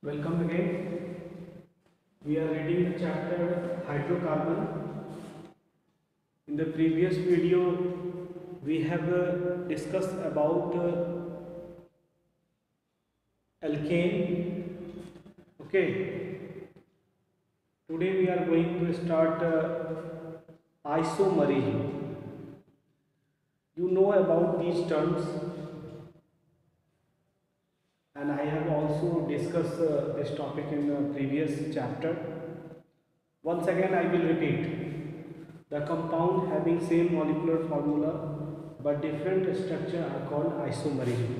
Welcome again. We are reading the chapter hydrocarbon. In the previous video, we have discussed about alkane. Okay. Today we are going to start isomerism. You know about these terms, and I have also discussed this topic in the previous chapter. Once again I will repeat. The compound having same molecular formula but different structure are called isomerism.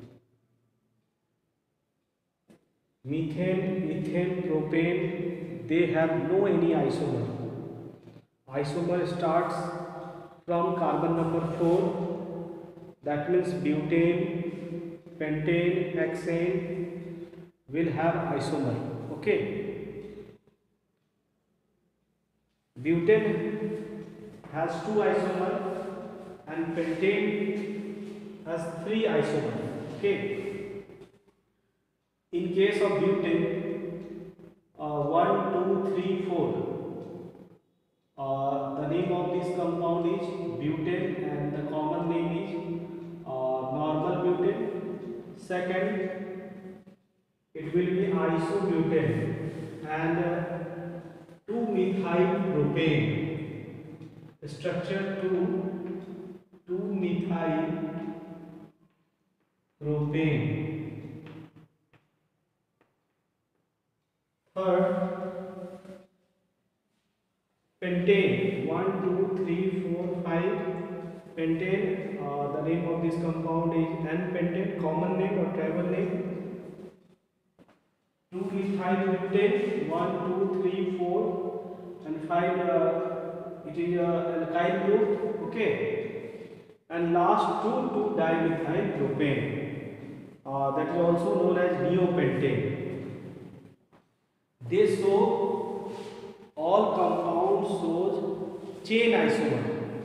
Methane, ethane, propane, they have no any isomer. Isomer starts from carbon number 4, that means butane, pentane, hexane will have isomer. Okay. Butane has 2 isomers and pentane has 3 isomers. Okay. In case of butane, 1, 2, 3, 4. The name of this compound is butane and the common name is normal butane. Second, it will be isobutane and 2-methyl propane. Structure 2-methyl propane. Third, pentane, 1, 2, 3, 4, 5. Pentane, the name of this compound is N-pentane, common name or travel name. 2-methyl butane, 1, 2, 3, 4 and 5, it is alkyl group. Okay. And last 2,2-dimethyl propane, that is also known as neopentane. They show, all compounds shows chain isomer.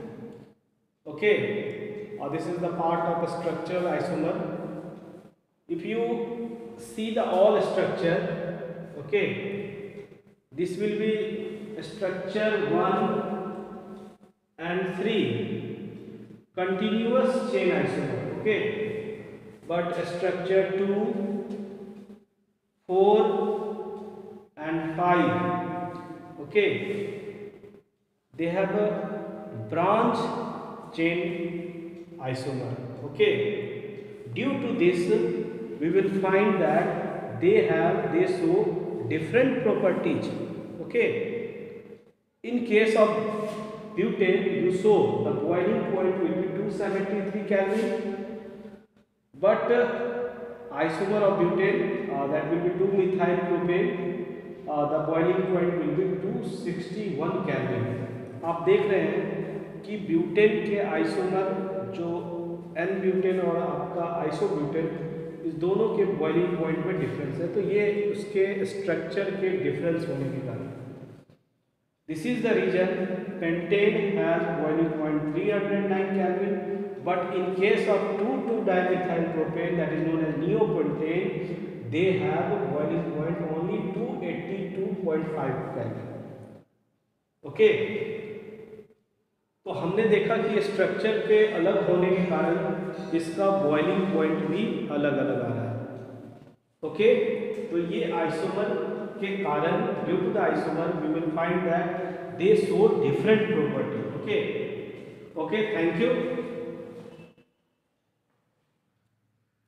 Okay, this is the part of a structural isomer. If you see the all structure, okay, this will be structure 1 and 3, continuous chain isomer. Okay, but structure 2, 4 and 5, okay, they have a branch chain isomer. Okay, due to this we will find that they show different properties. Okay, in case of butane, you saw the boiling point will be 273 Kelvin, but isomer of butane, that will be 2-methyl propane, the boiling point will be 261 Kelvin. आप देख रहे हैं कि butane के isomer जो N butane और आपका isobutane, इस दोनों के बॉइलिंग पॉइंट में डिफरेंस है, तो ये उसके स्ट्रक्चर के डिफरेंस होने के कारण. This is the reason pentane has boiling point 309 Kelvin, but in case of 2,2-dimethyl propane, that is known as neopentane, they have a boiling point only 282.5 Kelvin. Okay. तो हमने देखा कि स्ट्रक्चर के अलग होने के कारण इसका बॉइलिंग पॉइंट भी अलग अलग आ रहा है. ओके, तो ये आइसोमर के कारण, due to the isomer we will find that they show different property. Okay, thank you.